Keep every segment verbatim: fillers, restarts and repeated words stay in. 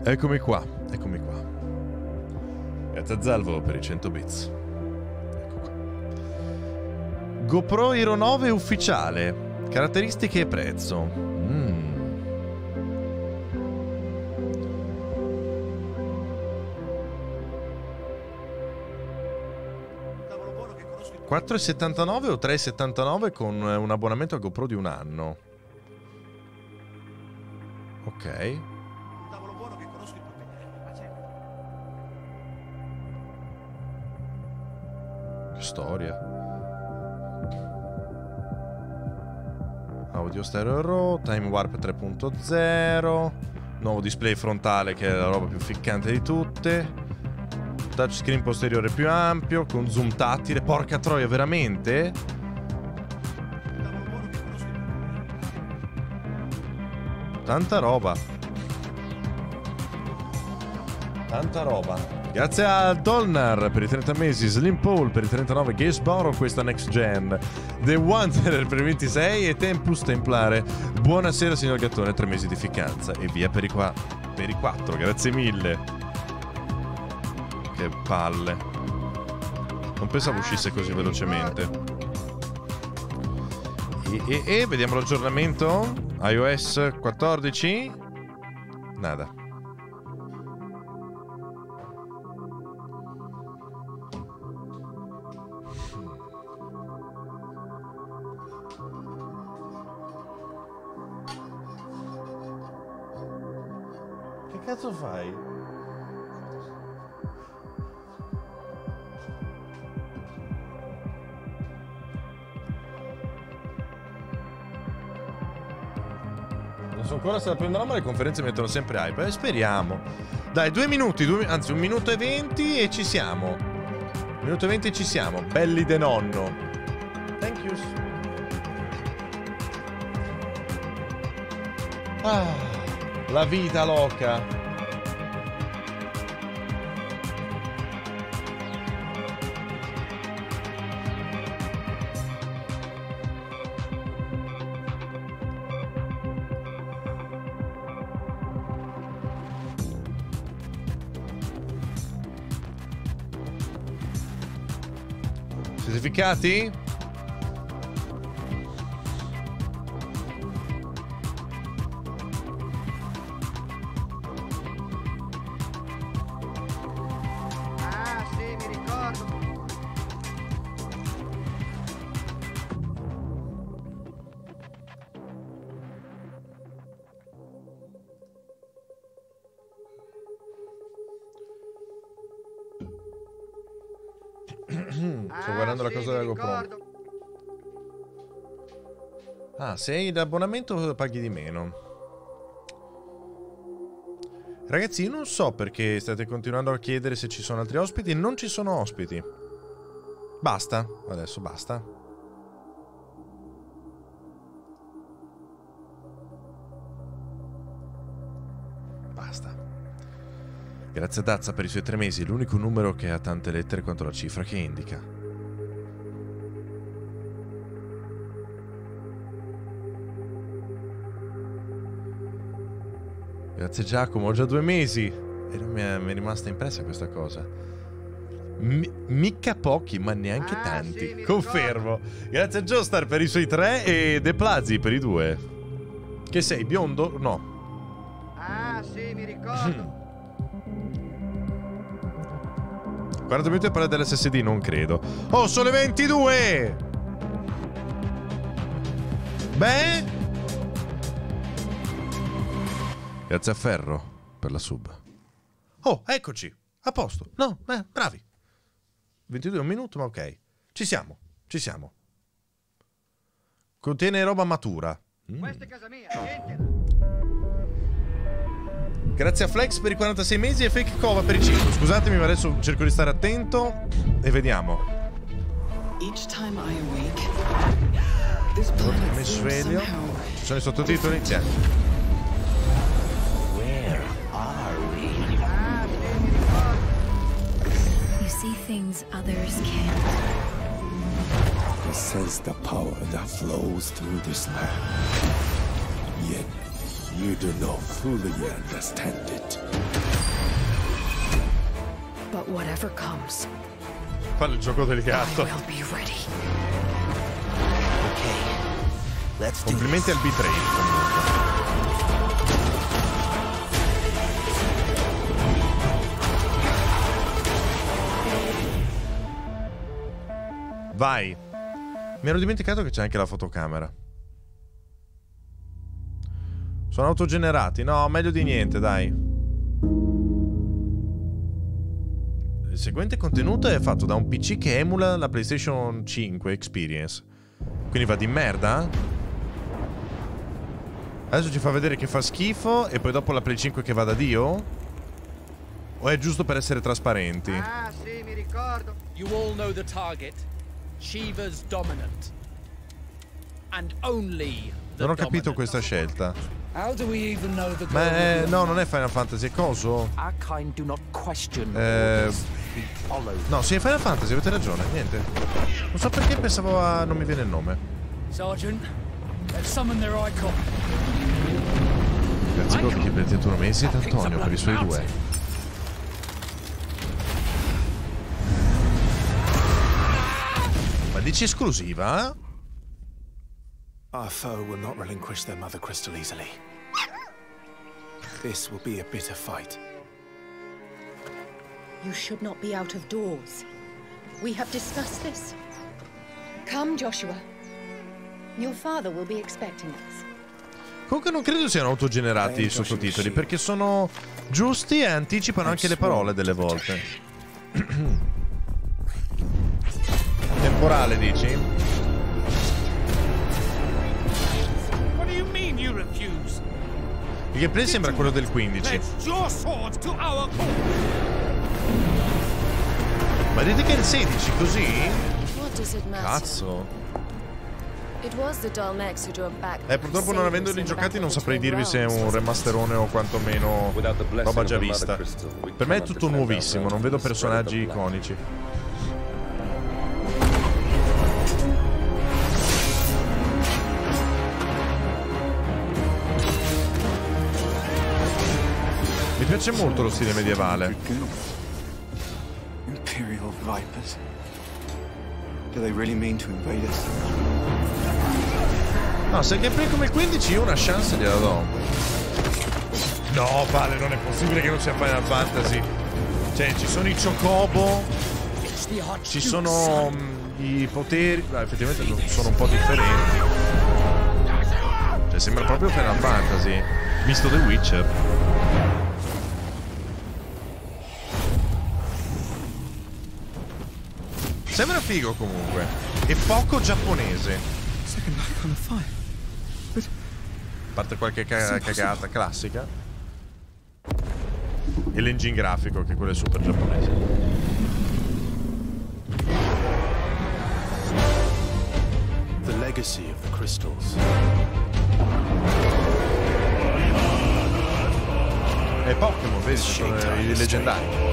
Eccomi qua, eccomi qua. Grazie a Zalvo per i cento bits. Ecco qua. GoPro Hero nove ufficiale. Caratteristiche e prezzo. Mm. quattro e settantanove o tre e settantanove con un abbonamento a GoPro di un anno. Ok. Storia. Audio stereo RAW, Time Warp tre punto zero, nuovo display frontale che è la roba più ficcante di tutte, touchscreen posteriore più ampio con zoom tattile. Porca troia, veramente? Tanta roba. Tanta roba. Grazie a Dolnar per i trenta mesi, Slim Paul per i trentanove, Gaseboro questa next gen, The Wanderer per i ventisei e Tempus Templare. Buonasera signor Gattone, tre mesi di ficcanza e via per i, qua, per i quattro, grazie mille. Che palle. Non pensavo uscisse così velocemente. E, e, e vediamo l'aggiornamento. iOS quattordici. Nada. Che cazzo fai? Non so ancora se la prenderò, ma le conferenze mettono sempre hype. Eh, speriamo. Dai, due minuti, due, anzi un minuto e venti e ci siamo. Un minuto e venti e ci siamo. Belli de nonno. Thank you. Ah, la vita loca. Certificati? Ah, sì, mi ricordo. Sto guardando Ah, la sì, cosa mi della GoPro. ricordo. Ah, se hai l'abbonamento paghi di meno. Ragazzi, io non so perché state continuando a chiedere se ci sono altri ospiti. Non ci sono ospiti. Basta. Adesso basta. Basta. Grazie a Dazza per i suoi tre mesi. L'unico numero che ha tante lettere quanto la cifra che indica. Grazie Giacomo, ho già due mesi. E non mi è, mi è rimasta impressa questa cosa. Mi, mica pochi, ma neanche Ah, tanti. sì, Confermo. Grazie a Joestar per i suoi tre e De Plazi per i due. Che sei, biondo? No. Ah, sì, mi ricordo. quaranta minuti a parlare dell'S S D, non credo. Oh, sono le ventidue! Beh... Grazie a Ferro per la sub. Oh, eccoci. A posto. No, eh, bravi. ventidue, un minuto, ma ok. Ci siamo, ci siamo. Contiene roba matura. Mm. Questa è casa mia, niente. Grazie a Flex per i quarantasei mesi e Fake Cova per i cinque. Scusatemi, ma adesso cerco di stare attento e vediamo. Each time I awake, this planet Mi seems sveglio. somehow Ci sono i sottotitoli? Sì. See things others can't. I sense the power that flows through this land. Yet, You do not fully understand it. But whatever comes, Fare il gioco del I gatto. will be ready. Let's do Complimenti this. al bitrate comunque. Vai. Mi ero dimenticato che c'è anche la fotocamera. Sono autogenerati? No, meglio di niente, dai. Il seguente contenuto è fatto da un P C che emula la PlayStation cinque Experience. Quindi va di merda? Adesso ci fa vedere che fa schifo e poi dopo la Play cinque che va da Dio? O è giusto per essere trasparenti? Ah, sì, mi ricordo. You all know the target. Shiva's dominant. And only the Non ho capito dominant. questa scelta. How do we even know the Ma è... no, non è Final Fantasy, è coso? Our kind do not question Eh... orders. We follow. No, sì, è Final Fantasy, avete ragione, niente. Non so perché pensavo a... non mi viene il nome. Sergeant, let's summon their icon. Grazie Gobby per il ventiquattro mesi ed Antonio per i suoi due. Ma dici esclusiva? Our foe will not relinquish their mother crystal easily. This will be a bitter fight. You should not be out of doors. We have discussed this. Come, Joshua. Your father will be expecting us. Comunque non credo siano autogenerati i sottotitoli, perché sono giusti e anticipano anche le parole delle volte. Temporale, dici? What do you mean you refuse? Il gameplay sembra quello del quindici. Pledge your swords to our cause. Ma dite che è il sedici, così? What does it matter? Cazzo. It was the Dalmex who drove back. Eh, purtroppo non avendoli giocati non saprei dirvi se è un remasterone o quantomeno roba già vista. Per me è tutto nuovissimo, non vedo personaggi iconici. Mi piace molto lo stile medievale. Imperial Vipers. Do they really mean to invade us? No, se il gameplay come il quindici io una chance gliela do. No, vale, non è possibile che non sia Final Fantasy. Cioè, ci sono i Chocobo, ci sono mh, i poteri. Beh, effettivamente sono un po' differenti. Cioè, sembra proprio Final Fantasy, visto The Witcher. Sembra figo comunque. E poco giapponese. A parte qualche ca cagata classica. E l'engine grafico, che quello è super giapponese. The legacy of the crystals. E Pokémon, vedi, ci sono i leggendari.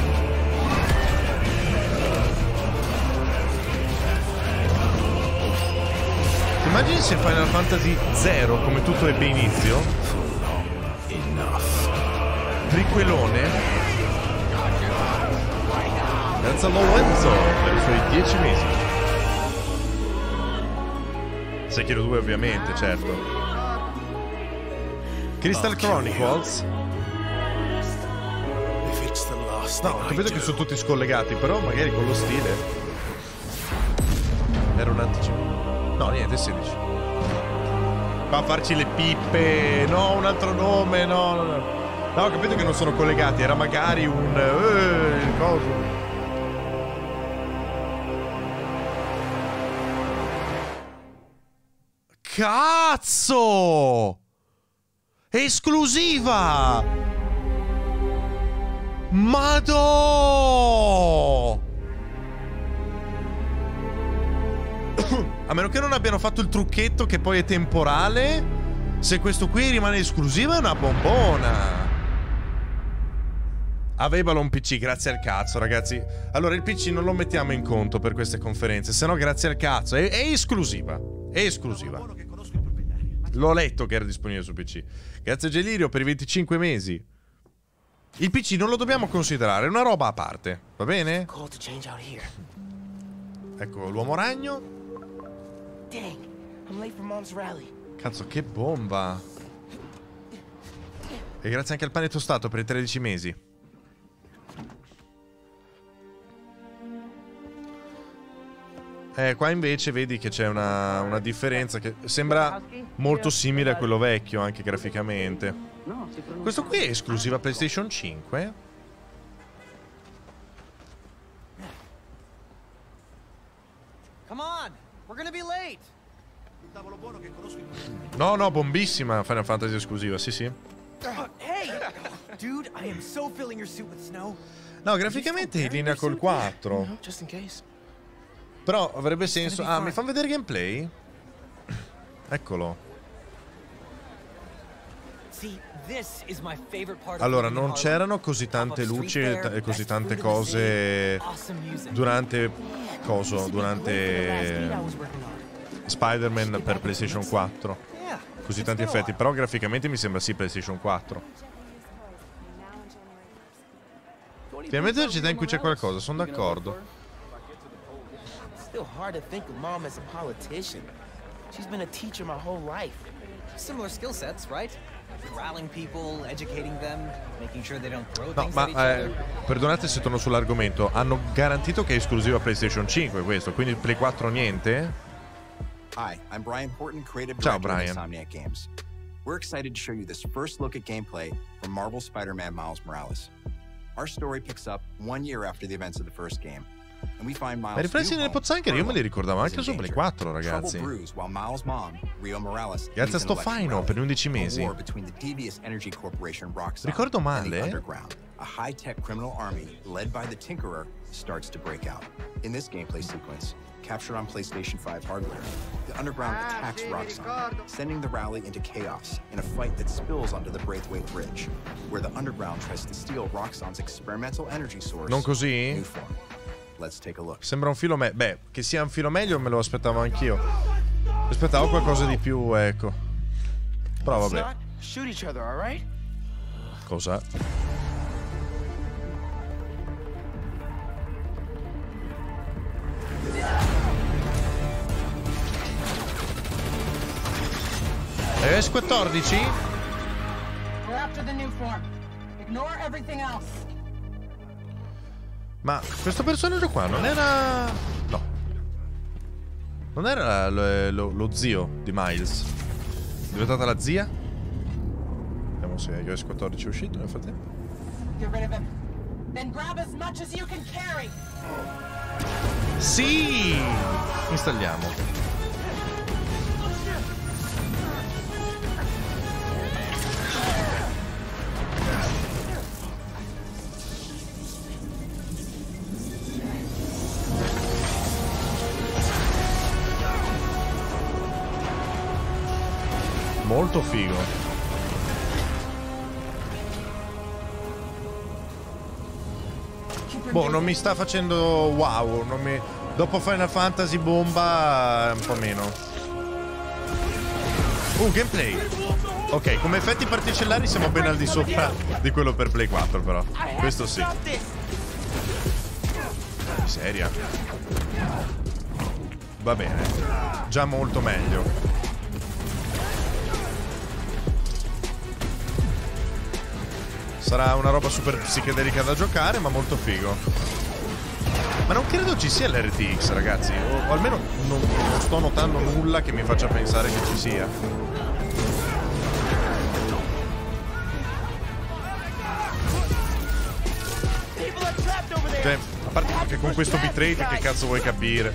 Immagini se Final Fantasy zero, come tutto ebbe inizio. Triquelone. Grazie a Lorenzo per i suoi dieci mesi. Sekiro due ovviamente, certo. Crystal Chronicles. No, capito che sono tutti scollegati, però magari con lo stile. Era un anticipo. No, niente, sedici. Va a farci le pippe. No, un altro nome. No, no, no. No, ho capito che non sono collegati. Era magari un... Eh, coso. Cazzo! Esclusiva! Madò! A meno che non abbiano fatto il trucchetto che poi è temporale, se questo qui rimane esclusivo è una bombona. Avevalo un P C, grazie al cazzo, ragazzi. Allora il P C non lo mettiamo in conto per queste conferenze, se no grazie al cazzo. È, è esclusiva. È esclusiva. L'ho letto che era disponibile su P C. Grazie Gelirio per i venticinque mesi. Il P C non lo dobbiamo considerare, è una roba a parte, va bene? Ecco l'uomo ragno. Cazzo, che bomba. E grazie anche al pane tostato per i tredici mesi. Eh, qua invece vedi che c'è una, una differenza che sembra molto simile a quello vecchio, anche graficamente. Questo qui è esclusiva PlayStation cinque? Come on, we're gonna be late. No, no, bombissima Final Fantasy esclusiva, sì, sì. Hey, dude, I am so filling your suit with snow. No, graficamente è in linea col quattro. Just in case. Però avrebbe senso. Ah, mi fanno vedere gameplay? Eccolo. Allora, non c'erano così tante luci e così tante cose durante coso, durante Spider-Man per PlayStation quattro. Così tanti effetti, però graficamente mi sembra sì PlayStation quattro. Finalmente una città in cui c'è qualcosa, sono d'accordo. Still hard to think of mom as a politician. She's been a teacher my whole life. Similar skill sets, right? Rallying people, educating them, making sure they don't throw No, things ma at each eh, other. perdonate se torno sull'argomento. Hanno garantito che è esclusiva PlayStation cinque questo, quindi Play quattro niente? Hi, I'm Brian Horton, creative Ciao, director of Brian. Insomniac Games. We're excited to show you this first look at gameplay from Marvel's Spider-Man Miles Morales. Our story picks up one year after the events of the first game. And we find Miles' Ma i riflessi new nelle home, pozzanghere io me li ricordavo Pearl, anche is su in Play danger. quattro, ragazzi. Trouble brews while Miles' mom, Rio Morales, Grazie a leads sto an election faino rally. per gli undici A mesi. war between the devious energy corporation Roxxon Ricordo and the male? Underground, a high-tech criminal army led by the Tinkerer, starts to break out. In this gameplay sequence, captured on PlayStation five hardware, the Underground Ah, attacks sì, mi Roxxon, ricordo. sending the rally into chaos in a fight that spills onto the Braithwaite Bridge, where the Underground tries to steal Roxxon's experimental energy source, Non così? Nuform. Let's take a look. Sembra un filo meglio. Beh, che sia un filo meglio me lo aspettavo anch'io. Aspettavo qualcosa di più, ecco. Però vabbè. Shoot each other, all right? Cosa? E S quattordici? We're after the new form. Ignore everything else. Ma questo personaggio qua non era... No. Non era lo, lo- lo zio di Miles. È diventata la zia? Vediamo se iO S quattordici è uscito nel frattempo. Get rid of him. Then grab as much as you can carry. Sì! Installiamo. Molto figo. Boh, non mi sta facendo wow. Non mi... Dopo Final Fantasy bomba un po' meno. Uh, gameplay. Ok, come effetti particellari siamo ben al di sopra di quello per Play quattro, però. Questo sì. Seria. Va bene. Già molto meglio. Sarà una roba super psichedelica da giocare, ma molto figo. Ma non credo ci sia l'R T X, ragazzi. O, o almeno non, non sto notando nulla che mi faccia pensare che ci sia. Cioè, a parte che con questo bitrate che cazzo vuoi capire?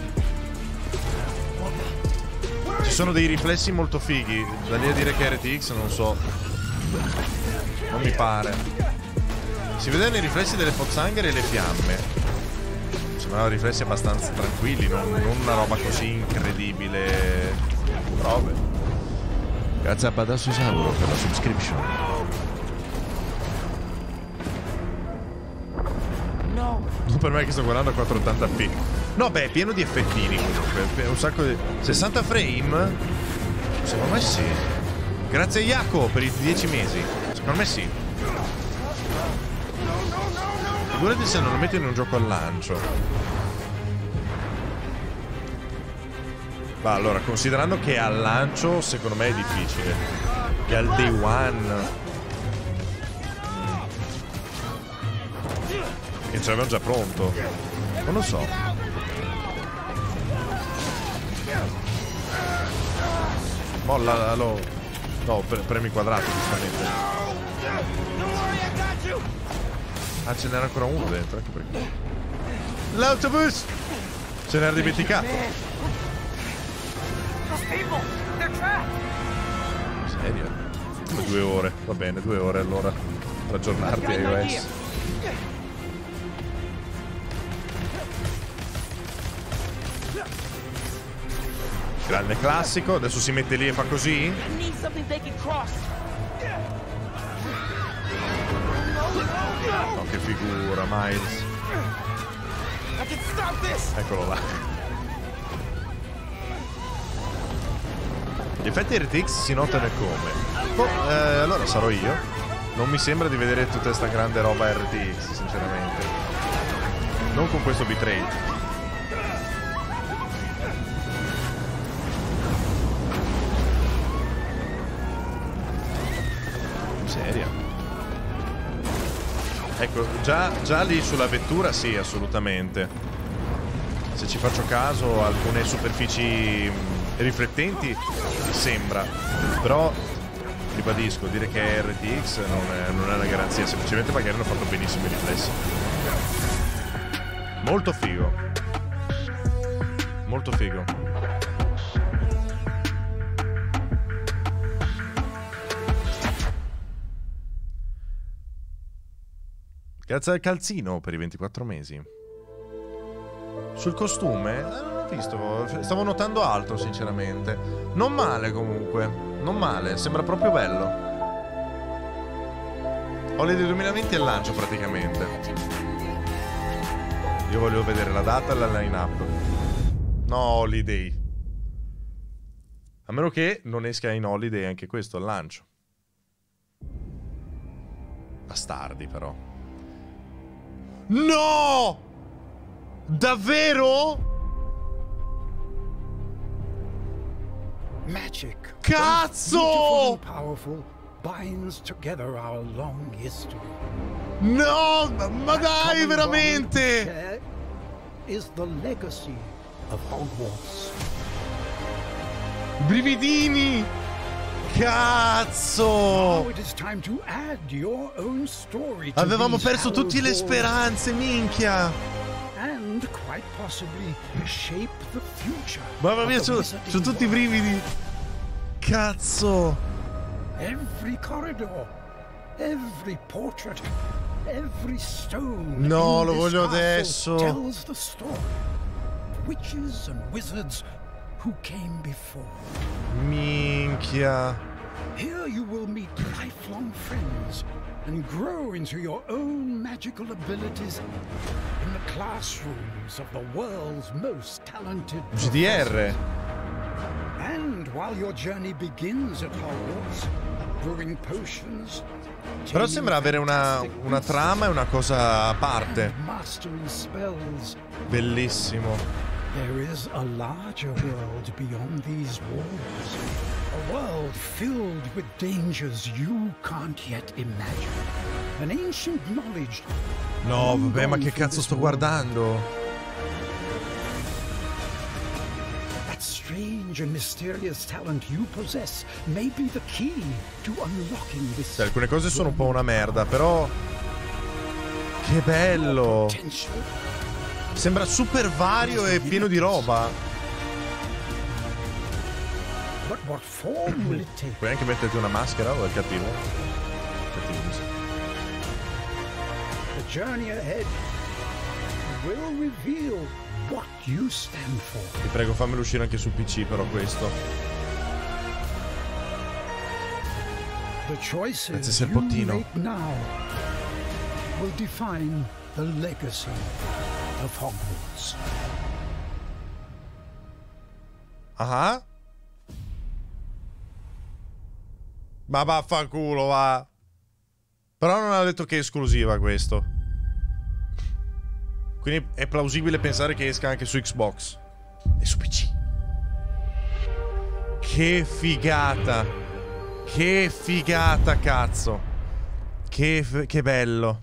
Ci sono dei riflessi molto fighi. Da lì a dire che è R T X non so. Non mi pare. Si vedono i riflessi delle pozzanghere e le fiamme. Sembrano riflessi abbastanza tranquilli, non, non una roba così incredibile. Robe. Grazie a Badasso Isauro per la subscription. No. Non per me che sto guardando a quattrocentottanta p. No, beh, è pieno di effettini comunque. Un sacco di... sessanta frame? Secondo me sì. Grazie a Jaco per i dieci mesi. Secondo me sì. Figurati se non lo metto in un gioco al lancio. Ma allora, considerando che al lancio secondo me è difficile. Che al day one che ce l'avevano già pronto. Non lo so. Molla lo. No, pre premi quadrato giustamente. Ah, ce n'era ancora uno dentro, ecco perché. L'autobus! Ce n'era dimenticato. Serio? Come due ore? Va bene, due ore allora. Per aggiornarti a iOS. Grande classico, adesso si mette lì e fa così? Oh, che figura, Miles. Eccolo là. Gli effetti R T X si notano come? Oh, eh, allora sarò io. Non mi sembra di vedere tutta questa grande roba R T X, sinceramente. Non con questo bitrate. Seria. Ecco, già, già lì sulla vettura sì, assolutamente. Se ci faccio caso, alcune superfici riflettenti sembra. Però, ribadisco, dire che è R T X non è, non è una garanzia, semplicemente magari hanno fatto benissimo i riflessi. Molto figo. Molto figo. Grazie al calzino per i ventiquattro mesi. Sul costume, eh, non ho visto, stavo notando altro sinceramente. Non male comunque, non male, sembra proprio bello. Holiday duemilaventi è il lancio praticamente. Io voglio vedere la data e la line-up. No, Holiday. A meno che non esca in Holiday anche questo al lancio. Bastardi però. No! Davvero? Magic. Cazzo! Powerful binds together our long history. No, ma dai, veramente? Is the legacy of Hogwarts. Brividini! Cazzo! Now it is time to add your own story to Avevamo these perso tutte le speranze, minchia! And quite possibly shape the future. Mamma mia, sono tutti i brividi! Cazzo! Every corridor, every portrait, every stone. No, lo voglio adesso! Tells the story. Witches and wizards who came before. Minchia. Here you will meet lifelong friends and grow into your own magical abilities in the classrooms of the world's most talented G D R. And while your journey begins at Hogwarts, brewing potions. Però sembra avere una, una trama e una cosa a parte. Mastering spells. Bellissimo. There is a larger world beyond these walls. A world filled with dangers you can't yet imagine. An ancient knowledge. No, vabbè, ma che cazzo sto guardando? That strange and mysterious talent you possess may be the key to unlocking this. Cioè, alcune cose sono un po' una merda, però che bello! Sembra super vario e pieno di roba. But what form will it take? Puoi anche metterti una maschera o è cattivo? Cattivo. The journey ahead will reveal what you stand for. Ti prego, fammelo uscire anche sul P C però questo. The choices Grazie, sia il you bottino. make now will define the legacy of Hogwarts. Ah? Ma vaffanculo, va. Però non ha detto che è esclusiva questo. Quindi è plausibile pensare che esca anche su Xbox e su P C. Che figata. Che figata, cazzo. Che, che bello.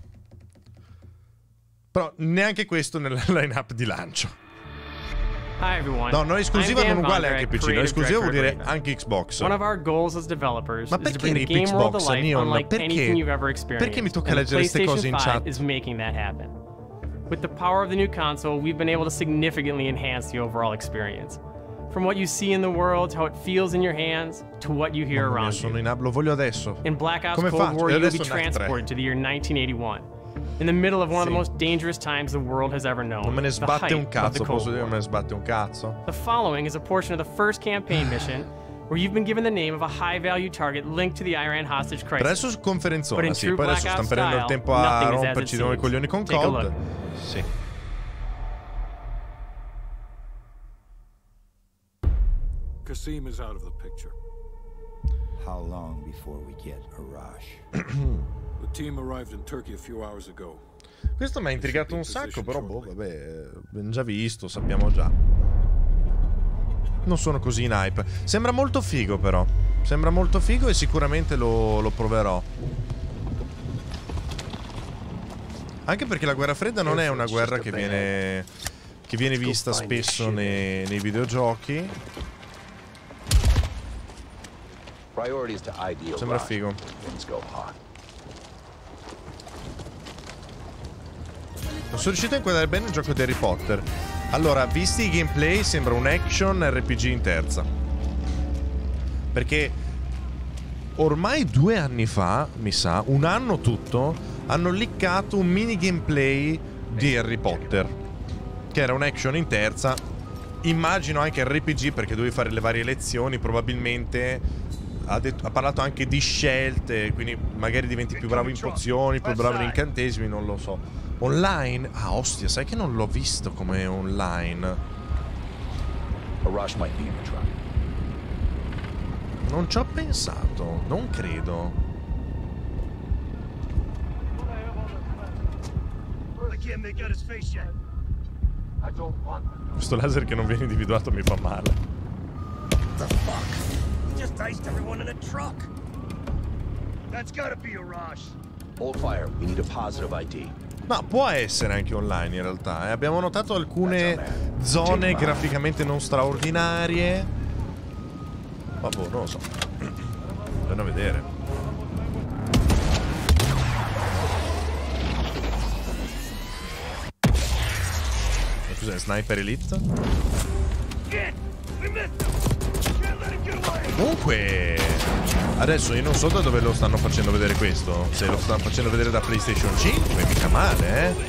Però neanche questo nella line-up di lancio. Hi everyone. No, non esclusiva non uguale anche P C, non esclusiva vuol dire Raven. anche Xbox. One of our goals as developers Ma is to perché bring the ripi game world Xbox, to life Neon? unlike Perché? anything you've ever experienced. Perché mi tocca and leggere queste cose in PlayStation chat? five is making that happen. With the power of the new console, we've been able to significantly enhance the overall experience. From what you see in the world, how it feels in your hands, to what you hear Mamma mia, around sono you. in lo voglio adesso. In Black Ops Come Cold faccio? War, E you'll be adesso Knack tre. transported to the year nineteen eighty-one. In the middle of one of the Sì. most dangerous times the world has ever known. Non me ne the sbatte height un of the cazzo, Cold posso dire War. che me ne sbatte un cazzo. The following is a portion of the first campaign mission where you've been given the name of a high-value target linked to the Iran hostage Per crisis. adesso conferenzona, But in sì, true poi adesso Black stanno Ops perdendo il style, tempo a nothing is as romperci it i seems. coglioni con Take a C O D. look. Sì. Qasim is out of the picture. How long before we get Arash? The team arrived in Turkey a few hours ago. Questo mi ha intrigato un sacco, però boh, vabbè, abbiamo già visto, sappiamo già. Non sono così in hype. Sembra molto figo però. Sembra molto figo e sicuramente lo, lo proverò. Anche perché la guerra fredda non è una guerra che viene che viene vista spesso nei, nei videogiochi. Sembra figo. Non sono riuscito a inquadrare bene il gioco di Harry Potter. Allora, visti i gameplay, sembra un action R P G in terza. Perché ormai due anni fa, mi sa, un anno tutto, hanno liccato un mini gameplay di Harry Potter, che era un action in terza. Immagino anche R P G, perché dovevi fare le varie lezioni, probabilmente. Ha, detto, ha parlato anche di scelte, quindi magari diventi più bravo in pozioni, più bravo in incantesimi, non lo so. Online? Ah, ostia, sai che non l'ho visto come online. Non ci ho pensato, non credo. Questo laser che non viene individuato mi fa male. The fuck? Just iced everyone in a truck. That's gotta be Arash. Hold fire. We need a positive I D. Ma può essere anche online in realtà, eh. Abbiamo notato alcune zone graficamente non straordinarie. Ma boh, non lo so. Andiamo a vedere. Ma cos'è, Sniper Elite? Comunque adesso io non so da dove lo stanno facendo vedere questo. Se lo stanno facendo vedere da PlayStation cinque, mica male, eh.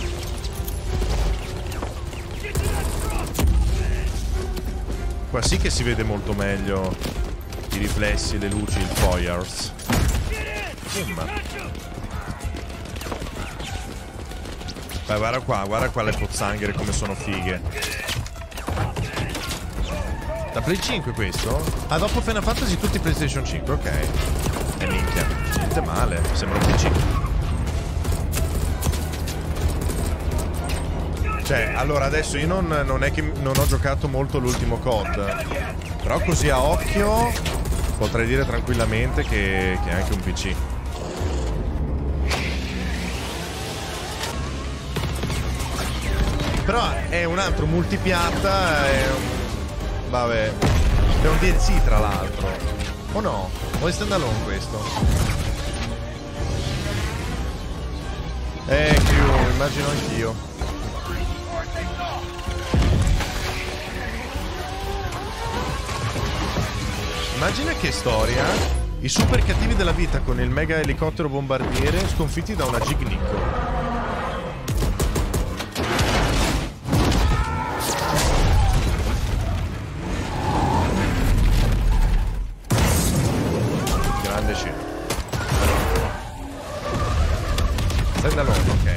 Qua sì che si vede molto meglio i riflessi, le luci, il foyers. Insomma. Beh, guarda qua, guarda qua le pozzanghere come sono fighe. Da Play cinque questo? Ah, dopo Final Fantasy tutti PlayStation cinque, ok. E minchia, niente male, sembra un P C. Cioè, allora adesso io non, non è che non ho giocato molto l'ultimo C O D, però così a occhio potrei dire tranquillamente che, che è anche un P C. Però è un altro multipiatta, è un... Vabbè, è un D L C tra l'altro. O no? O è standalone questo? Eh, più, immagino anch'io. Immagina che storia. I super cattivi della vita con il mega elicottero bombardiere sconfitti da una Gignicco. Grande scena. Standalone, ok.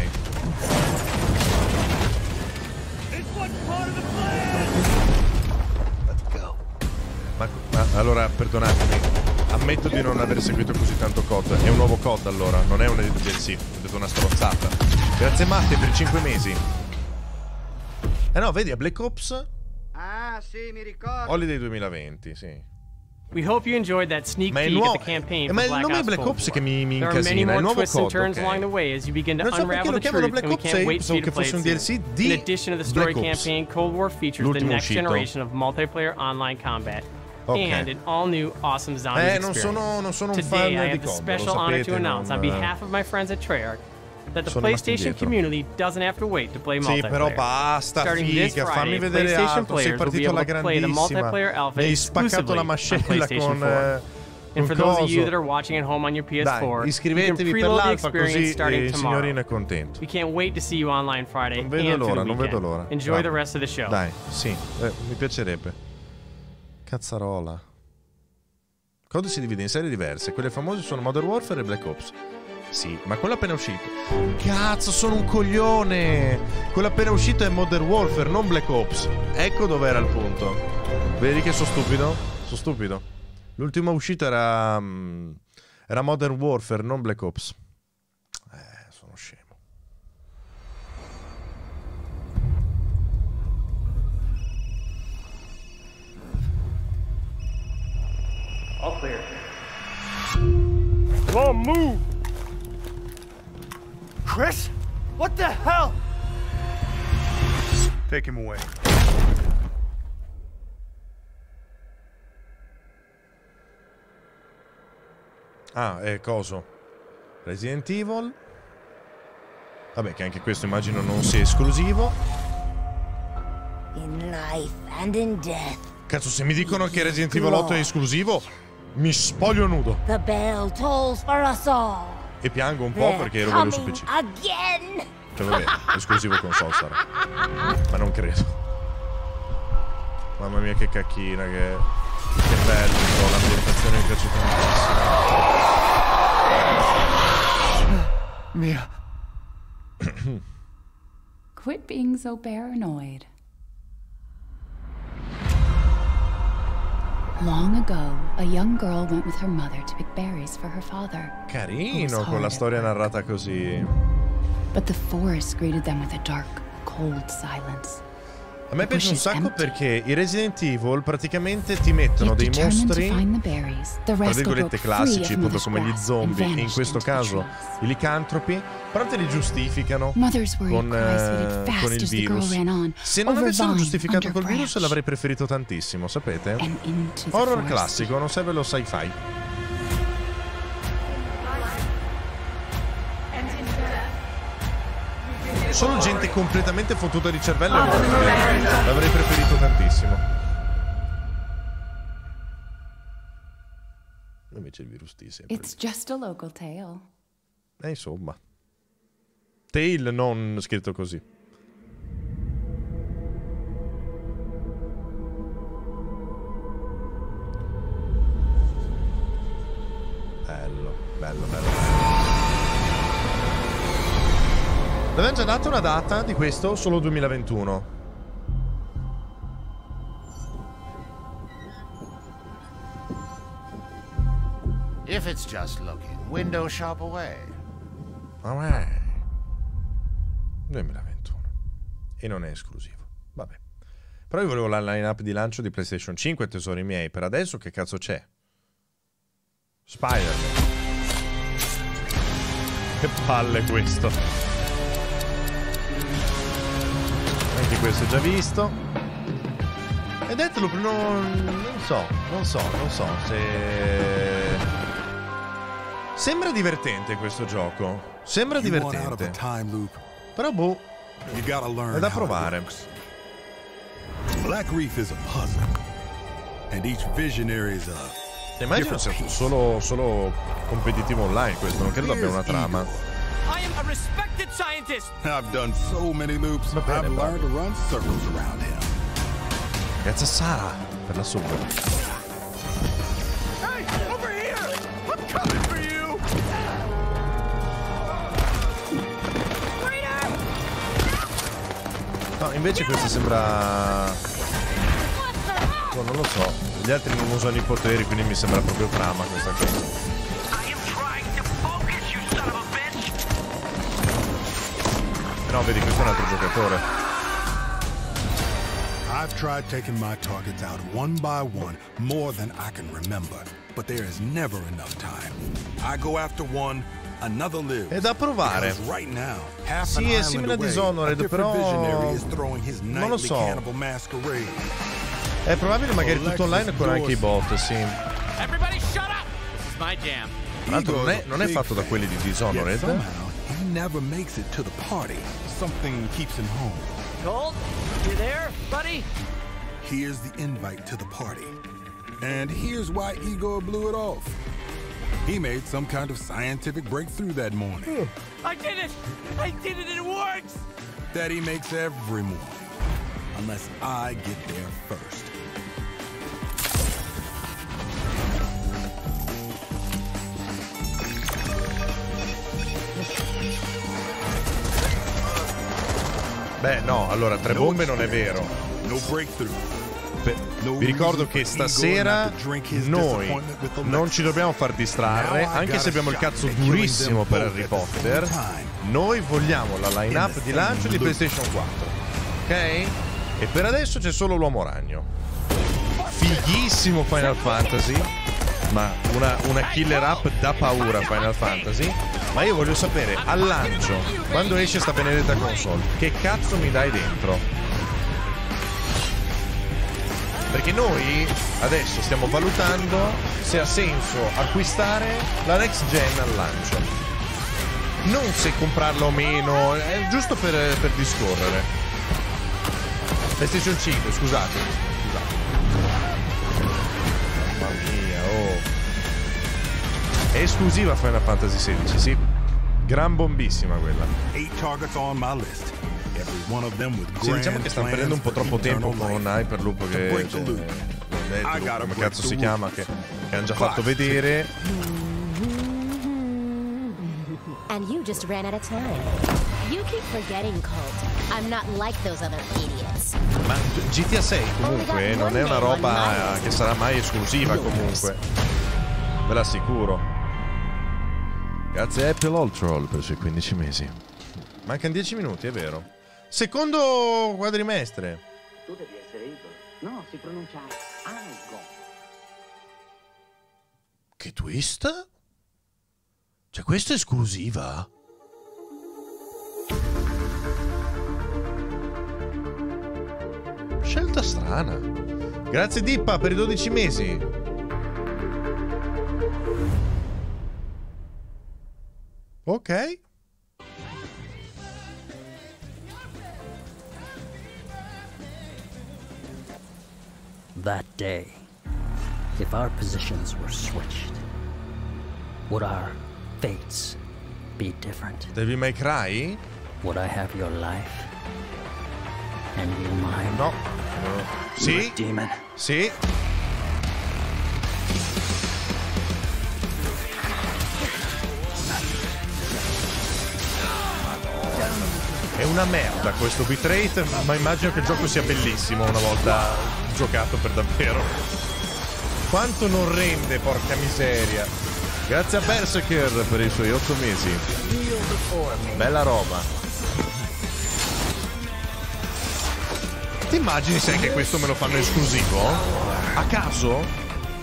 Ma, ma allora, perdonatemi, a ammetto di non aver seguito così tanto C O D. È un nuovo C O D allora, non è un D L C. Ho detto una stronzata. Grazie Matte per cinque mesi. Eh no, vedi, a Black Ops Ah, sì, mi ricordo. Holiday duemilaventi, sì. We hope you enjoyed that sneak Ma è peek nuovo- at the campaign eh, ma for è il Black nome Ops Black Cold Ops War. che mi- mi There are many incasina, è il more nuovo twists C O and D, turns ok. along the way as you begin to Non so perché unravel lo the chiamano truth, Black and we Ops can't sei, wait for pensavo you to che play fosse it un D L soon. C di In addition to the story Black Ops. campaign, Cold War features the L'ultimo next uscito. generation of multiplayer online combat. Ok. And an all-new awesome zombies Eh, non experience. sono- non sono un Today, fan I di have the C O D, lo special honor sapete, to announce non- on behalf of my friends at Treyarch that the Sono rimasti PlayStation indietro. community doesn't have to wait to play Sì, multiplayer. però basta, Starting this figa, fammi Friday, vedere PlayStation altro. Sei players will be partito alla able to play the grandissima. multiplayer alpha Mi hai spaccato exclusively la on mascella PlayStation con, four. eh, And con for those of you coso. that are watching at home on your P S four, Dai, you can iscrivetevi per preload the l'alfa experience così starting il tomorrow. signorino è contento. We can't wait to see you online Friday Non vedo and through l'ora, the non weekend. vedo l'ora. Enjoy Va. the rest of the show. Dai, sì, eh, mi piacerebbe. Cazzarola. C O D si divide in serie diverse. Quelle famose sono Modern Warfare e Black Ops. Sì, ma quello appena uscito. Cazzo, sono un coglione. Quello appena uscito è Modern Warfare, non Black Ops. Ecco dov'era il punto. Vedi che sono stupido? Sono stupido. L'ultimo uscito era mm, era Modern Warfare, non Black Ops. Eh, sono scemo. All clear. Come on, move! Chris? What the hell? Take him away. Ah, è coso. Resident Evil. Vabbè, che anche questo immagino non sia esclusivo. In life and in death. Cazzo, se mi dicono che Resident Evil otto è esclusivo, mi spoglio nudo. The bell tolls for us all. E piango un po' perché ero quello su P C. Again. Cioè, vabbè, esclusivo console sarà. Ma non credo. Mamma mia, che cacchina, che... Che bello, però, l'ambientazione mi piace tantissimo. Mia. Quit being so paranoid. Long ago, a young girl went with her mother to pick berries for her father. Carino con la storia narrata così. But the forest greeted them with a dark, cold silence. A me piace un sacco perché i Resident Evil praticamente ti mettono dei mostri, tra virgolette, classici, appunto come gli zombie, e in questo caso i licantropi, però te li giustificano con, eh, con il virus. Se non avessero giustificato col virus l'avrei preferito tantissimo, sapete? Horror classico, non serve lo sci-fi. Solo gente completamente fottuta di cervello l'avrei preferito tantissimo. Invece il virus T sempre. It's just a local tale. Eh, insomma. Tale non scritto così. Bello, bello, bello, bello. L'avevano già data una data di questo? Solo duemilaventuno. If it's just looking, window shop away. Vabbè. duemilaventuno. E non è esclusivo. Vabbè. Però io volevo la line-up di lancio di PlayStation cinque, tesori miei. Per adesso che cazzo c'è? Spider-Man. Che palle questo. Anche questo è già visto. E Deathloop non, non so, non so, non so se... Sembra divertente questo gioco. Sembra divertente. Però boh, è da provare. Black Reef is a puzzle. And each visionary is a... Immagino sia solo, solo competitivo online questo, non credo abbia una trama. I am a respected scientist. I've done so many loops. Va bene, I've va. learned to run circles around him. Grazie a Sara per la sub. Hey, over here! I'm coming for you! No, invece questo sembra... Boh, non lo so. Gli altri non usano i poteri, quindi mi sembra proprio trama questa cosa. No, vedi, questo è un altro giocatore. I've tried taking my targets out one by one more than I can remember, but there is never enough time. I go after one, another lives. È da provare. Right now, half sì, an è simile a Dishonored, però non lo so. È probabile magari tutto online con anche i bot, sì. Everybody shut up. This is my jam. Tra l'altro non è, non è fatto da quelli di Dishonored. He never makes it to the party. Something keeps him home. Colt, you there, buddy? Here's the invite to the party. And here's why Igor blew it off. He made some kind of scientific breakthrough that morning. I did it! I did it, it works! That he makes every morning. Unless I get there first. Beh, no, allora tre bombe non è vero. Beh, vi ricordo che stasera noi non ci dobbiamo far distrarre, anche se abbiamo il cazzo durissimo per Harry Potter. Noi vogliamo la line-up di lancio di PlayStation quattro, ok? E per adesso c'è solo l'Uomo Ragno. Fighissimo Final Fantasy, ma una, una killer app da paura Final Fantasy. Ma io voglio sapere, al lancio, quando esce sta benedetta console, che cazzo mi dai dentro? Perché noi adesso stiamo valutando se ha senso acquistare la next gen al lancio. Non se comprarla o meno, è giusto per, per discorrere. PlayStation cinque, scusate. Scusate. Mamma mia, oh. È esclusiva Final Fantasy sedici, sì. Gran bombissima quella. Sì, diciamo che stanno perdendo un po' troppo tempo con Hyperloop, che cioè, come cazzo si chiama, che, che hanno già fatto vedere. And you just ran out of time. You keep forgetting, Colt. I'm not like those other idiots. Ma G T A sei comunque non è una roba che sarà mai esclusiva comunque. Ve l'assicuro. Grazie a Apple All Troll per i suoi quindici mesi. Mancano dieci minuti, è vero. Secondo quadrimestre. Tu devi essere Igor. No, si pronuncia Algo. Che twist? Cioè, questa è esclusiva? Scelta strana. Grazie Dippa per i dodici mesi. Ok. That day, if our positions were switched, would our fates be different? Devil May Cry? Would I have your life and you mine? No. no. Sì? Demon. Sì. È una merda questo bitrate, ma immagino che il gioco sia bellissimo una volta giocato per davvero. Quanto non rende, porca miseria. Grazie a Berserker per i suoi otto mesi. Bella roba. Ti immagini se anche questo me lo fanno esclusivo? A caso?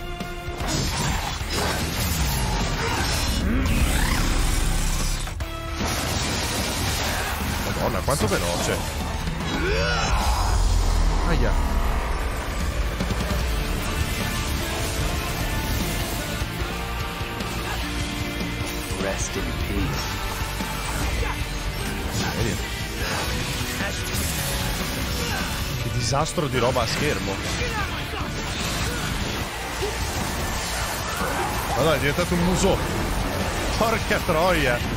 Madonna, quanto veloce. Aia. Rest in peace. Vedi? Che disastro di roba a schermo. Madonna, è diventato un muso. Porca troia.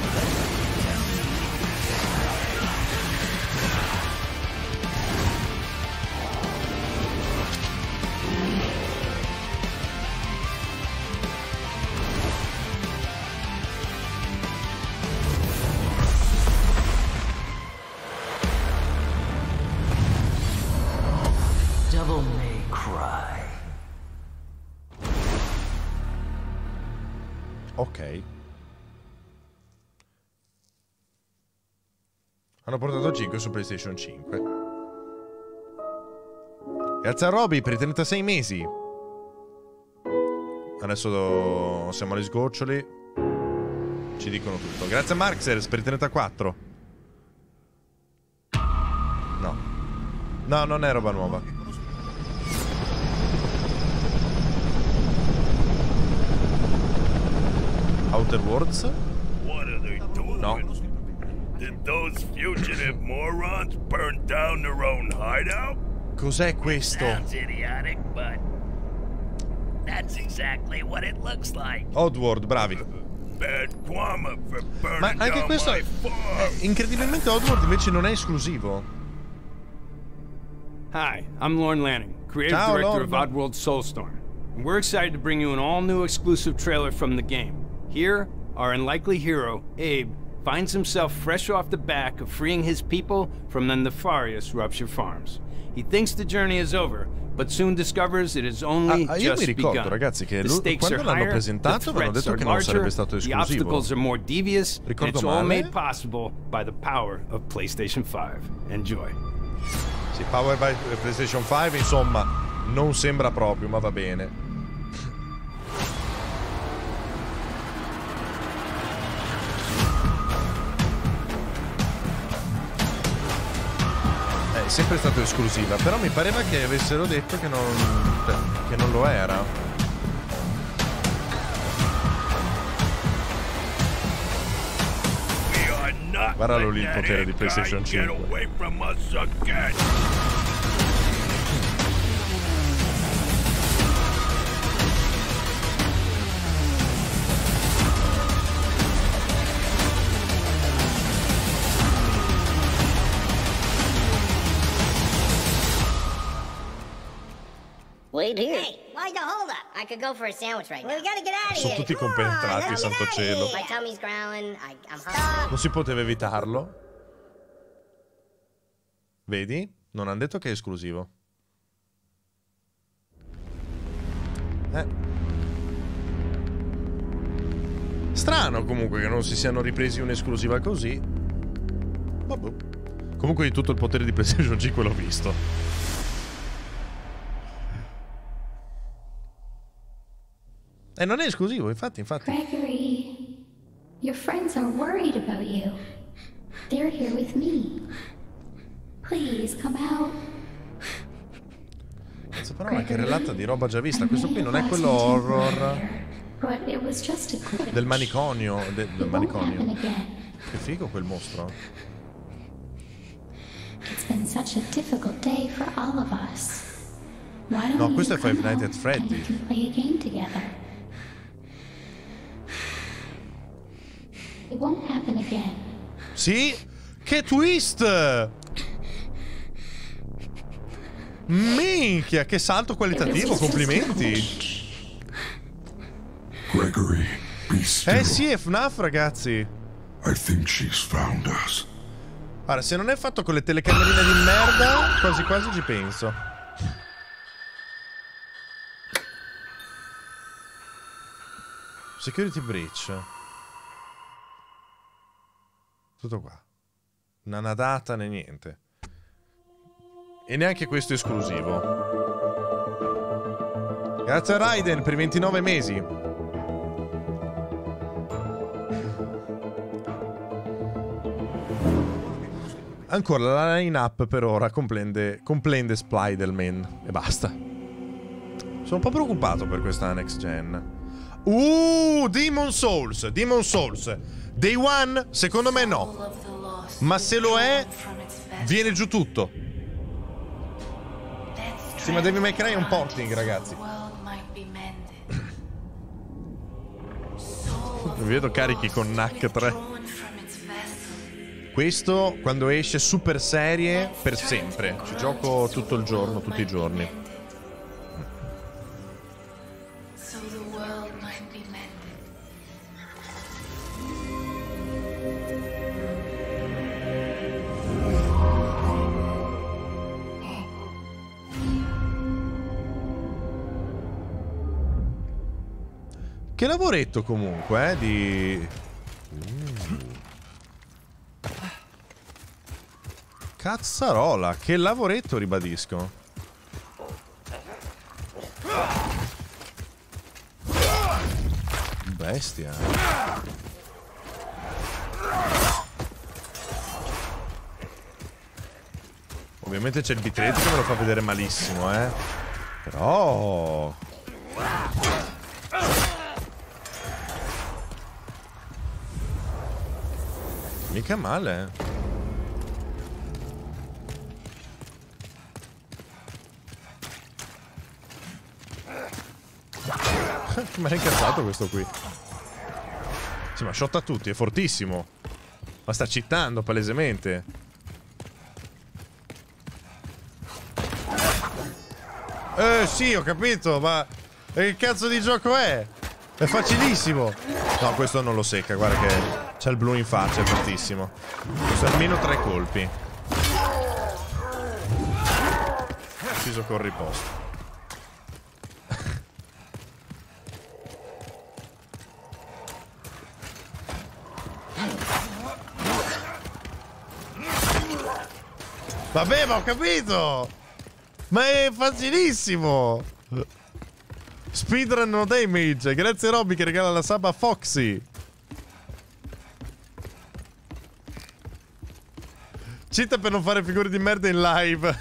Devil May Cry. Ok. Hanno portato cinque su PlayStation cinque. Grazie a Roby per i trentasei mesi. Adesso siamo agli sgoccioli. Ci dicono tutto. Grazie a Marxers per i trentaquattro. No. No, non è roba nuova. Outer Worlds? No. Did those fugitive morons burn down their own hideout? Cos'è questo? Sounds idiotic, but that's exactly what it looks like. Oddworld, bravi. Bad Guama for burning Ma anche down questo, my farm. eh, incredibilmente Oddworld invece non è esclusivo. Hi, I'm Lorne Lanning, creative Ciao, director Lorne. of Oddworld Soulstorm. And we're excited to bring you an all-new exclusive trailer from the game. Here, our unlikely hero, Abe, finds himself fresh off the back of freeing his people from the nefarious Rupture Farms. He thinks the journey is over, but soon discovers it is only Ah, io just mi ricordo, begun. ragazzi, che The lui- stakes quando are l'hanno higher, presentato the avevano threats detto are che non larger, sarebbe stato the esclusivo. obstacles are more devious, and Ricordo it's all male? made possible by the power of PlayStation five. Enjoy. Sì, Power by PlayStation cinque, insomma, non sembra proprio, ma va bene. È sempre stata esclusiva, però mi pareva che avessero detto che non, cioè, che non lo era. Guardalo lì il potere di PlayStation cinque. Wait here. Hey, why the hold up? I could go for a sandwich right now. We gotta get out of Sono here. tutti compenetrati, santo cielo. My tummy's growling. I, I'm hungry. Non si poteva evitarlo. Vedi? Non hanno detto che è esclusivo. Eh. Strano comunque che non si siano ripresi un'esclusiva così. Vabbè. Comunque di tutto il potere di PlayStation cinque l'ho visto. E non è esclusivo, infatti, infatti. Gregory, your friends are worried about you. They're here with me. Please, come out. Cazzo, però ma che relata di roba già vista. Questo qui non è quello horror But it was just a glitch. del maniconio. de- del It won't happen maniconio. again. Che figo quel mostro. It's been such a difficult day for all of us. Why don't No, you questo è come Five Nights at home Freddy. and we can play a game together? It won't happen again. Sì? Che twist! Minchia, che salto qualitativo, complimenti. Gregory, be still. Eh sì, è F N A F, ragazzi. I think she's found us. Guarda, se non è fatto con le telecamerine di merda, quasi quasi ci penso. Security breach. Tutto qua. Non ha data né niente. E neanche questo è esclusivo. Grazie a Raiden per i ventinove mesi. Ancora la line-up per ora comprende, comprende Spider-Man e basta. Sono un po' preoccupato per questa next gen. Uh, Demon Souls, Demon Souls. Day One, secondo me no. Ma se lo è, viene giù tutto. Sì, ma Devil May Cry è un porting, ragazzi. Mi vedo carichi con N A C tre. Questo, quando esce super serie, per sempre. Ci gioco tutto il giorno, tutti i giorni. Che lavoretto comunque, eh, di... Uh. Cazzarola, che lavoretto, ribadisco. Bestia. Ovviamente c'è il bitrate che me lo fa vedere malissimo, eh. Però... mica male. Mi ha incazzato questo qui. Sì, ma shotta tutti, è fortissimo. Ma sta cheatando palesemente. Eh sì, ho capito, ma che cazzo di gioco è? È facilissimo. No, questo non lo secca, guarda che c'è il blu in faccia, è fortissimo. Questo è almeno tre colpi. Ucciso con riposto. Vabbè, ma ho capito! Ma è facilissimo! Speedrun no damage. Grazie Robby che regala la sub a Foxy. Cita per non fare figure di merda in live.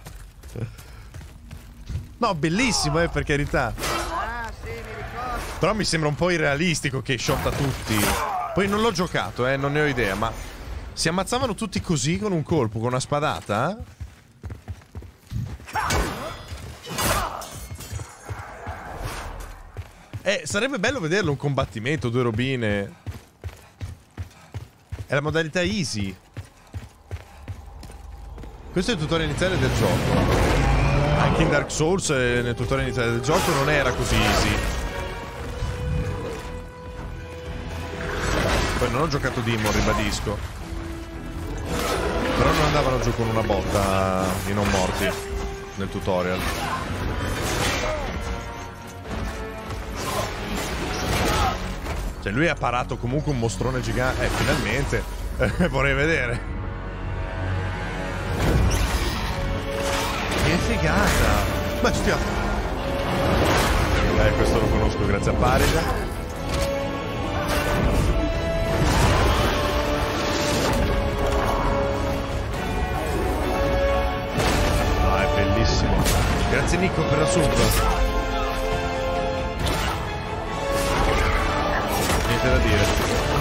No, bellissimo, eh, per carità. Però mi sembra un po' irrealistico che shotta tutti. Poi non l'ho giocato, eh, non ne ho idea, ma si ammazzavano tutti così con un colpo, con una spadata? Eh, sarebbe bello vederlo un combattimento, due robine. È la modalità easy. Questo è il tutorial iniziale del gioco. Anche in Dark Souls, nel tutorial iniziale del gioco, non era così easy. Poi non ho giocato Demon, ribadisco. Però non andavano giù con una botta i non morti nel tutorial. Cioè lui ha parato comunque un mostrone gigante. Eh, finalmente. Eh, vorrei vedere. Che figata. Bestia. Eh, questo lo conosco grazie a Parida. Grazie Nico per l'assunto. Niente da dire.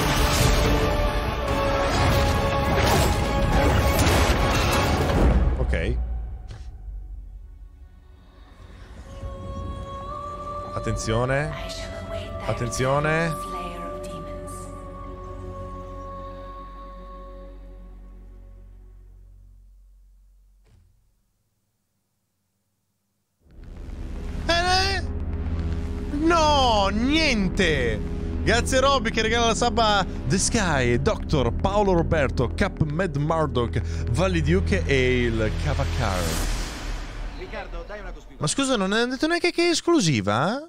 Ok. Attenzione. Attenzione. No, niente. Grazie Robby che regala la sub a The Sky, Doctor, Paolo Roberto, Cap Mad Murdoch, Valli Duke e il Cavacar. Riccardo, dai una cospicuità. Ma scusa, non hai detto neanche che è esclusiva?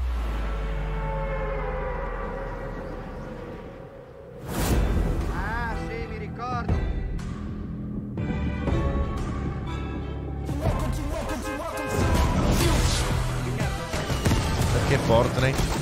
Ah, sì, mi ricordo. Perché Fortnite?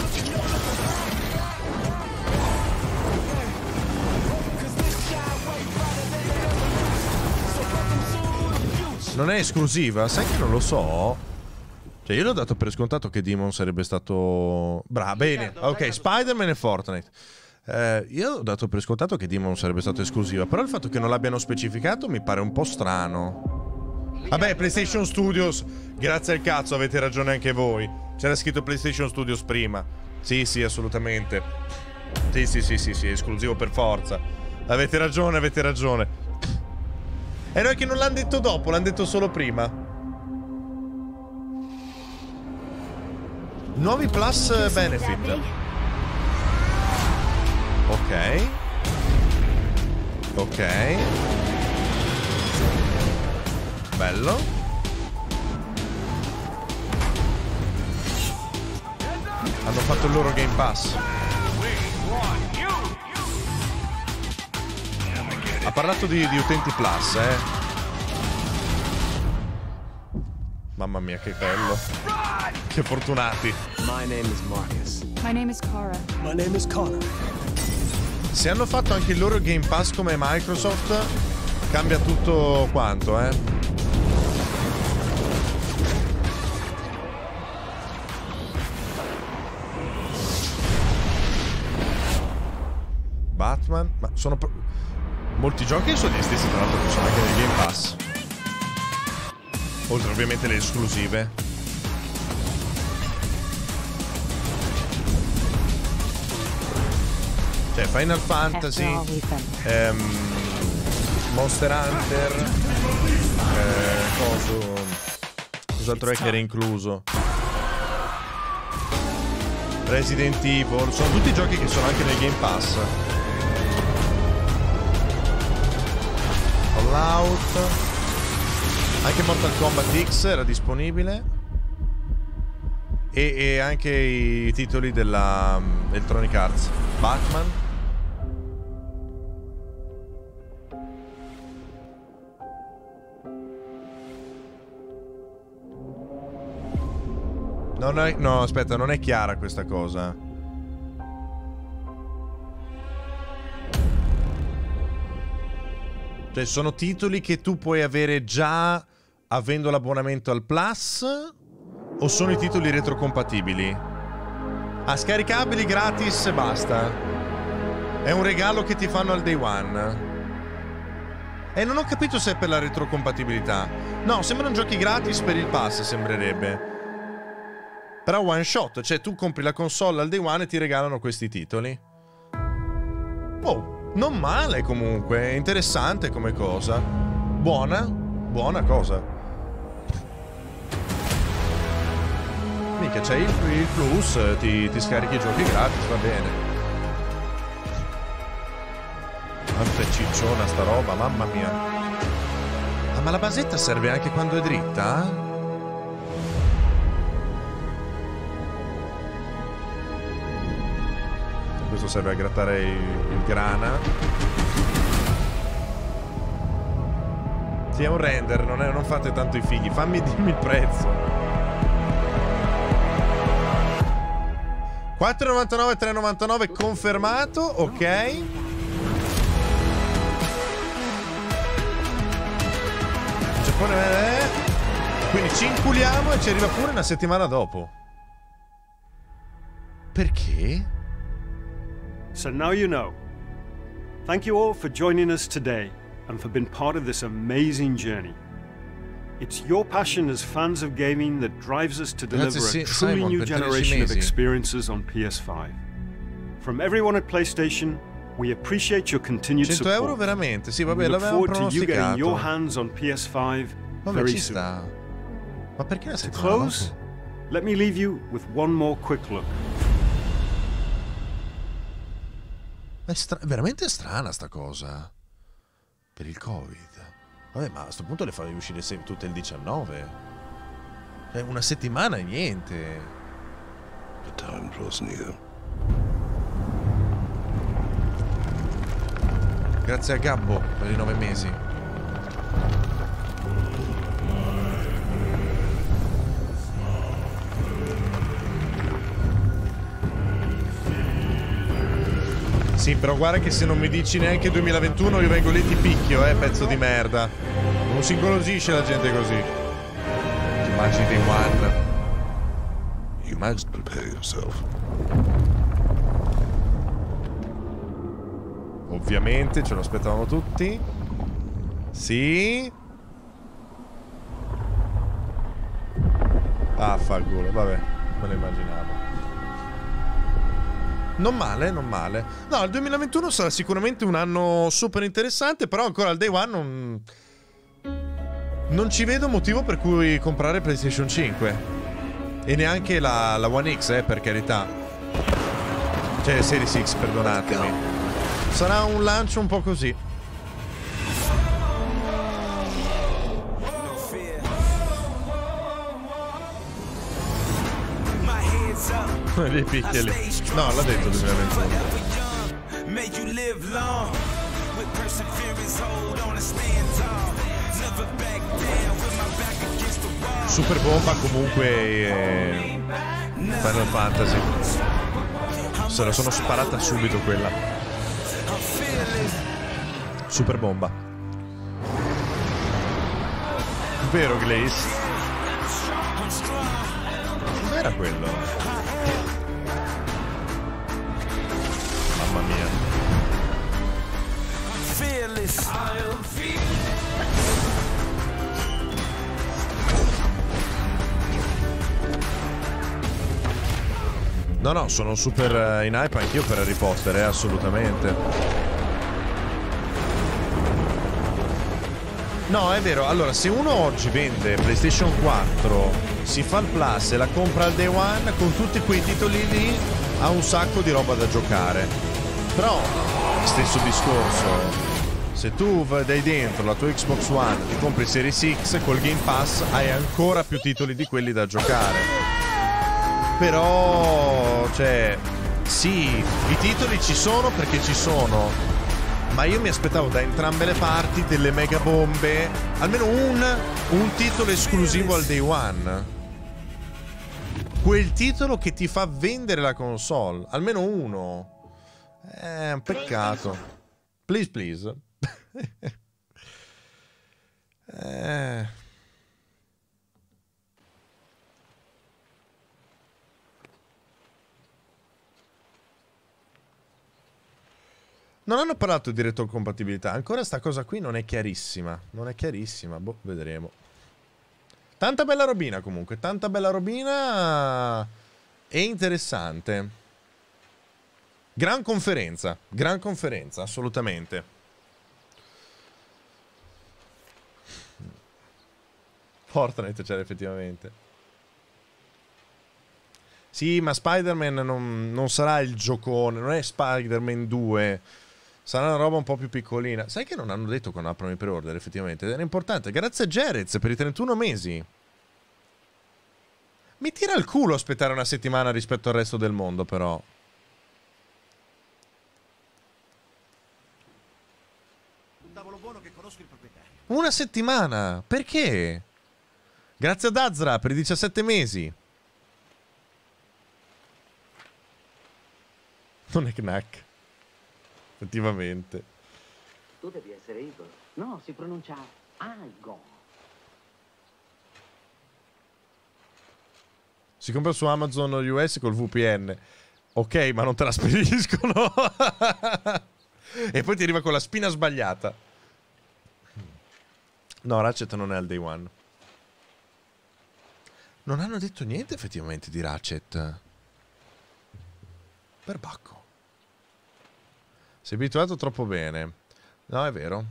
Non è esclusiva? Sai che non lo so? Cioè io l'ho dato per scontato che Demon sarebbe stato... Bravo, bene. Ok, Spider-Man e Fortnite. Eh, io ho dato per scontato che Demon sarebbe stato esclusiva. Però il fatto che non l'abbiano specificato mi pare un po' strano. Vabbè, PlayStation Studios, grazie al cazzo, avete ragione anche voi. C'era scritto PlayStation Studios prima. Sì, sì, assolutamente. Sì, sì, sì, sì, sì, esclusivo per forza. Avete ragione, avete ragione. E noi che non l'hanno detto dopo, l'hanno detto solo prima. Nuovi plus benefit. Ok. Ok. Bello. Hanno fatto il loro Game Pass. Ha parlato di, di utenti Plus, eh. Mamma mia, che bello. Che fortunati. My name is Marcus. My name is Kara. My name is Connor. Se hanno fatto anche il loro Game Pass come Microsoft, cambia tutto quanto, eh. Batman, ma sono molti giochi sono gli stessi, tra l'altro, che sono anche nel Game Pass. Oltre ovviamente le esclusive. Cioè Final Fantasy, ehm, Monster Hunter, eh, coso, cos'altro è che era incluso? Resident Evil, sono tutti giochi che sono anche nel Game Pass. Fallout, anche Mortal Kombat X era disponibile. E, e anche i titoli della um, Electronic Arts. Batman. Non è, no, aspetta, non è chiara questa cosa. Cioè, sono titoli che tu puoi avere già avendo l'abbonamento al Plus, o sono i titoli retrocompatibili? Ah, scaricabili gratis e basta. È un regalo che ti fanno al day one. E non ho capito se è per la retrocompatibilità. No, sembrano giochi gratis per il Pass, sembrerebbe. Però one shot, cioè tu compri la console al day one e ti regalano questi titoli. Oh, non male comunque, interessante come cosa. Buona, buona cosa. Mica c'è il, il plus, ti, ti scarichi i giochi gratis, va bene. Quanto è cicciona sta roba, mamma mia. Ah, ma la basetta serve anche quando è dritta? Questo serve a grattare il, il grana. Sì, è un render, non, è, non fate tanto i fighi. Fammi dirmi il prezzo. quattro e novantanove, tre e novantanove confermato, ok. Giappone, eh. Quindi ci inculiamo e ci arriva pure una settimana dopo. Perché? So now you know. Thank you all for joining us today and for being part of this amazing journey. It's your passion as fans of gaming that drives us to deliver Grazie, a truly Simon, new generation of experiences on P S five. From everyone at PlayStation, we appreciate your continued cento support. euro veramente? Sì, vabbè, We look l'avevamo forward to you getting your pronosticato. hands on P S five Vabbè, very ci soon. sta. Ma perché la To settimana close, dopo? let me leave you with one more quick look. È, stra- è veramente strana sta cosa. Per il Covid. Vabbè, ma a sto punto le fai uscire se- tutte il diciannove. Cioè, una settimana e niente. The time draws near. Grazie a Gabbo per i nove mesi. Sì, però guarda che se non mi dici neanche duemilaventuno io vengo lì e ti picchio, eh, pezzo di merda. Non si ingolosisce la gente così. Ti immagini dei one. You must prepare yourself. Ovviamente ce lo aspettavamo tutti. Sì. Ah, fa il culo, vabbè, me lo immaginavo. Non male, non male. No, il duemilaventuno sarà sicuramente un anno super interessante, però ancora al day one non... non ci vedo motivo per cui comprare PlayStation cinque. E neanche la, la One X, eh, per carità. Cioè, Series X, perdonatemi. Sarà un lancio un po' così. Li picchia lì. No, l'ha detto duemilaventuno. Super bomba comunque eh, Final Fantasy. Se la sono sparata subito quella. Super bomba. Vero Glaze? Cos'era quello? Mamma mia. No, no, sono super in hype anch'io per Harry Potter, eh, assolutamente. No, è vero. Allora, se uno oggi vende PlayStation quattro, si fa il Plus e la compra al Day One, con tutti quei titoli lì ha un sacco di roba da giocare. Però, stesso discorso. Se tu dai dentro la tua Xbox One, ti compri Series X, col Game Pass hai ancora più titoli di quelli da giocare. Però, cioè, sì, i titoli ci sono perché ci sono, ma io mi aspettavo da entrambe le parti delle mega bombe, almeno un, un titolo esclusivo al Day One. Quel titolo che ti fa vendere la console, almeno uno. È un peccato. Please, please. eh... Non hanno parlato di retrocompatibilità. Ancora sta cosa qui non è chiarissima. Non è chiarissima. Boh, vedremo. Tanta bella robina comunque. Tanta bella robina. E interessante. Gran conferenza. Gran conferenza, assolutamente. Fortnite c'era effettivamente. Sì, ma Spider-Man non, non sarà il giocone. Non è Spider-Man due. Sarà una roba un po' più piccolina. Sai che non hanno detto quando aprono i pre-order, effettivamente. Era importante. Grazie a Jerez per i trentuno mesi. Mi tira il culo aspettare una settimana rispetto al resto del mondo, però. Un tavolo buono che conosco il proprietario. Una settimana? Perché? Grazie ad Azra per i diciassette mesi. Non è Knack. Effettivamente. Tu devi essere Igor. No, si pronuncia Igor. Si compra su Amazon U S col V P N. Ok, ma non te la spediscono. E poi ti arriva con la spina sbagliata. No, Ratchet non è al Day One. Non hanno detto niente effettivamente di Ratchet. Perbacco. Sei abituato troppo bene. No, è vero.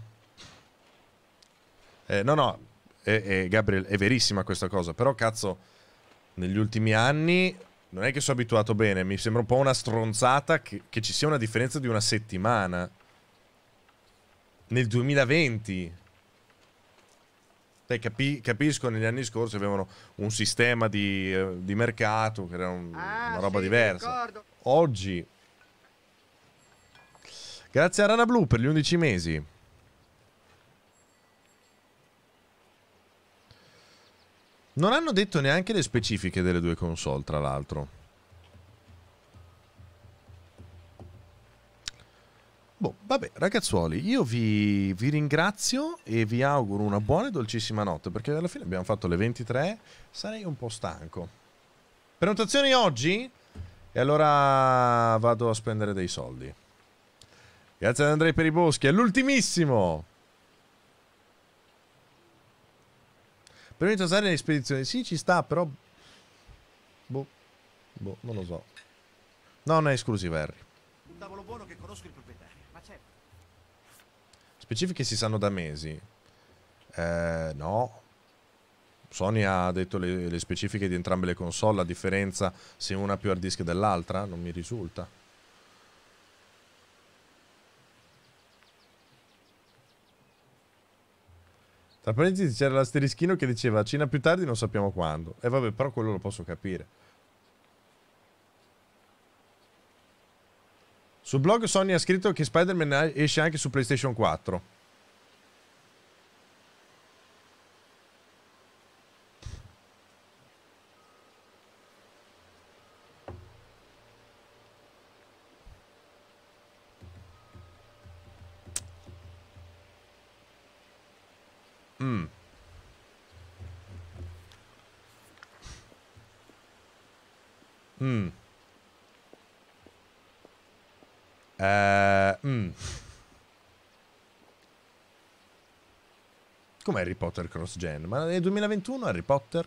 Eh, no, no, eh, eh, Gabriel, è verissima questa cosa. Però, cazzo, negli ultimi anni non è che sono abituato bene. Mi sembra un po' una stronzata che, che ci sia una differenza di una settimana. Nel duemilaventi. Beh, capi capisco, negli anni scorsi avevano un sistema di, eh, di mercato che era un, ah, una roba sì, diversa. Oggi... Grazie a Rana Blu per gli undici mesi. Non hanno detto neanche le specifiche delle due console, tra l'altro. Boh, vabbè, ragazzuoli, io vi, vi ringrazio e vi auguro una buona e dolcissima notte, perché alla fine abbiamo fatto le ventitré, sarei un po' stanco. Prenotazioni oggi? E allora vado a spendere dei soldi. Grazie ad Andrei per i boschi, è l'ultimissimo! Per venire a usare le spedizioni, sì ci sta, però... Boh, boh, non lo so. No, non è esclusiva, Harry. Un tavolo buono che conosco il proprietario, ma certo. Specifiche si sanno da mesi. Eh, no. Sony ha detto le, le specifiche di entrambe le console, la differenza se una ha più hard disk dell'altra, non mi risulta. Tra parentesi c'era l'asterischino che diceva Cina più tardi non sappiamo quando. E vabbè, però quello lo posso capire. Sul blog Sony ha scritto che Spider-Man esce anche su PlayStation quattro. Mm. Mm. Uh, mm. Com'è Harry Potter cross gen? Ma nel duemilaventuno Harry Potter?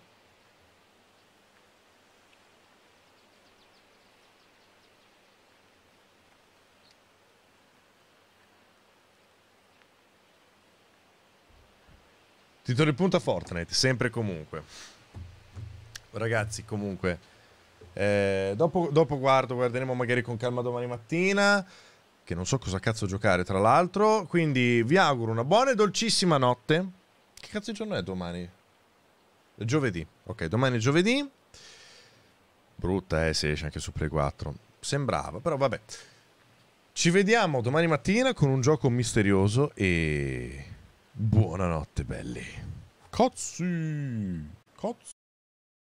Titolo di punta Fortnite, sempre e comunque. Ragazzi, comunque eh, dopo, dopo guardo, guarderemo magari con calma domani mattina, che non so cosa cazzo giocare tra l'altro. Quindi vi auguro una buona e dolcissima notte. Che cazzo di giorno è domani? È giovedì. Ok, domani è giovedì. Brutta eh, se esce anche su Play quattro. Sembrava, però vabbè. Ci vediamo domani mattina con un gioco misterioso e... buonanotte belli. Cozzi. Cozzi.